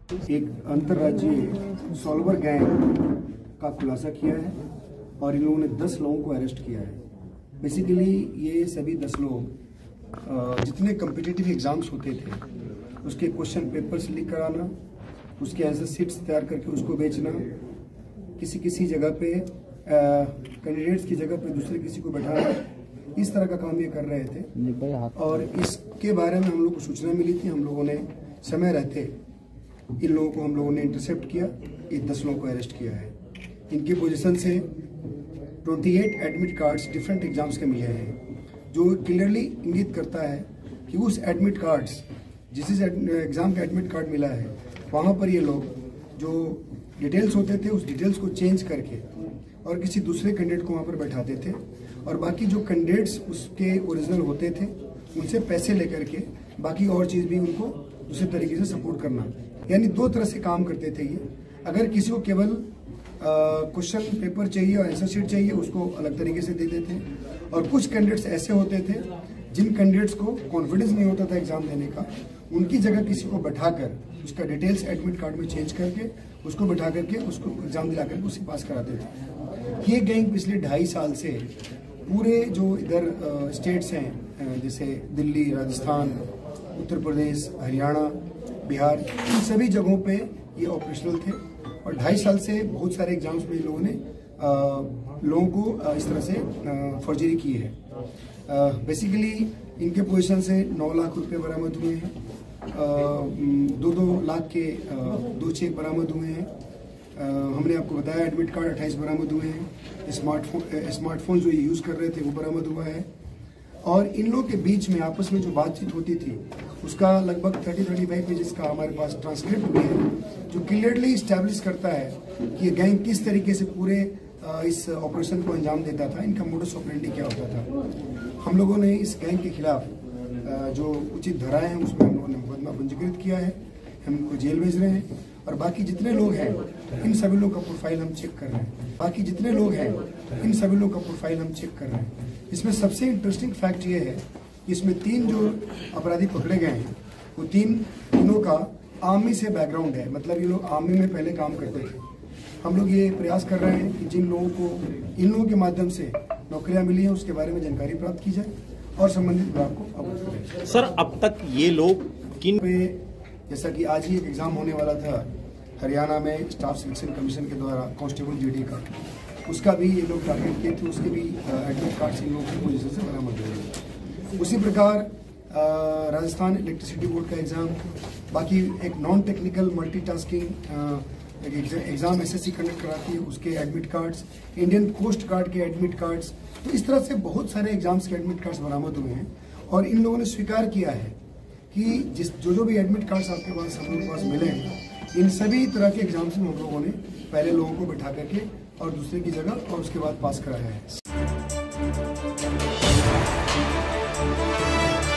एक अंतर्राज्यीय solver gang का खुलासा किया है और इन लोगों ने 10 लोगों को अरेस्ट किया है। बेसिकली ये सभी 10 लोग जितने कम्पिटिटिव एग्जाम्स होते थे उसके क्वेश्चन पेपर्स लीक कराना, उसके आंसर शीट्स तैयार करके उसको बेचना, किसी जगह पे कैंडिडेट्स की जगह पे दूसरे किसी को बैठाना, इस तरह का काम ये कर रहे थे। और इसके बारे में हम लोग को सूचना मिली थी। हम लोगों ने समय रहते इन लोगों को हम लोगों ने इंटरसेप्ट किया। ये 10 लोगों को अरेस्ट किया है। इनकी पोजीशन से 28 एडमिट कार्ड्स डिफरेंट एग्जाम्स के मिले हैं, जो क्लियरली इंगित करता है कि उस एडमिट कार्ड्स जिस एग्जाम का एडमिट कार्ड मिला है वहाँ पर ये लोग जो डिटेल्स होते थे उस डिटेल्स को चेंज करके और किसी दूसरे कैंडिडेट को वहाँ पर बैठाते थे और बाकी जो कैंडिडेट्स उसके ओरिजिनल होते थे उनसे पैसे लेकर के बाकी और चीज़ भी उनको दूसरे तरीके से सपोर्ट करना, यानी 2 तरह से काम करते थे ये। अगर किसी को केवल क्वेश्चन पेपर चाहिए और आंसर शीट चाहिए उसको अलग तरीके से देते थे, और कुछ कैंडिडेट्स ऐसे होते थे जिन कैंडिडेट्स को कॉन्फिडेंस नहीं होता था एग्जाम देने का, उनकी जगह किसी को बैठाकर उसका डिटेल्स एडमिट कार्ड में चेंज करके उसको बैठा करके उसको एग्जाम दिला करके उसे पास कराते थे। ये गैंग पिछले 2.5 साल से पूरे जो इधर स्टेट्स हैं जैसे दिल्ली, राजस्थान, उत्तर प्रदेश, हरियाणा, बिहार, इन सभी जगहों पे ये ऑपरेशनल थे और 2.5 साल से बहुत सारे एग्जाम्स में लोगों ने लोगों को इस तरह से फर्जरी की है। बेसिकली इनके पोजीशन से 9 लाख रुपए बरामद हुए हैं, 2 लाख के 2 चेक बरामद हुए हैं। हमने आपको बताया एडमिट कार्ड 28 बरामद हुए हैं। स्मार्टफोन जो ये यूज़ कर रहे थे वो बरामद हुआ है। और इन लोगों के बीच में आपस में जो बातचीत होती थी उसका लगभग 30-35 पेजेस का हमारे पास ट्रांसक्रिप्ट भी है, जो क्लियरली इस्टेब्लिश करता है कि ये गैंग किस तरीके से पूरे इस ऑपरेशन को अंजाम देता था, इनका मोडस ऑपरेंडी क्या होता था। हम लोगों ने इस गैंग के खिलाफ जो उचित धाराएं हैं उसमें हम लोगों ने मुकदमा पंजीकृत किया है। हम इनको जेल भेज रहे हैं और बाकी जितने लोग हैं इन सभी लोग का प्रोफाइल हम चेक कर रहे हैं। इसमें सबसे इंटरेस्टिंग फैक्ट ये है कि इसमें 3 जो अपराधी पकड़े गए हैं वो तीनों का आर्मी से बैकग्राउंड है, मतलब ये लोग आर्मी में पहले काम करते थे। हम लोग ये प्रयास कर रहे हैं कि जिन लोगों को इन लोगों के माध्यम से नौकरियां मिली हैं उसके बारे में जानकारी प्राप्त की जाए और संबंधित विभाग को अवगत करें। सर, अब तक ये लोग किन पे, जैसा कि आज ही एक एग्जाम होने वाला था हरियाणा में स्टाफ सिलेक्शन कमीशन के द्वारा कांस्टेबल जीडी का, उसका भी ये लोग टारगेट किए थे, उसके भी एडमिट कार्ड इन लोगों की पोजीशन से बरामद हुए। उसी प्रकार राजस्थान इलेक्ट्रिसिटी बोर्ड का एग्जाम, बाकी एक non technical multitasking exam SSC conduct कराती है उसके admit cards, Indian coast guard के एडमिट कार्ड्स, तो इस तरह से बहुत सारे एग्जाम्स के एडमिट कार्ड्स बरामद हुए हैं। और इन लोगों ने स्वीकार किया है कि जो भी एडमिट कार्ड्स आपके पास हम लोगों के पास मिले हैं इन सभी तरह के एग्जाम्स में हम लोगों ने पहले लोगों को बैठा करके और दूसरे की जगह और उसके बाद पास कराया है।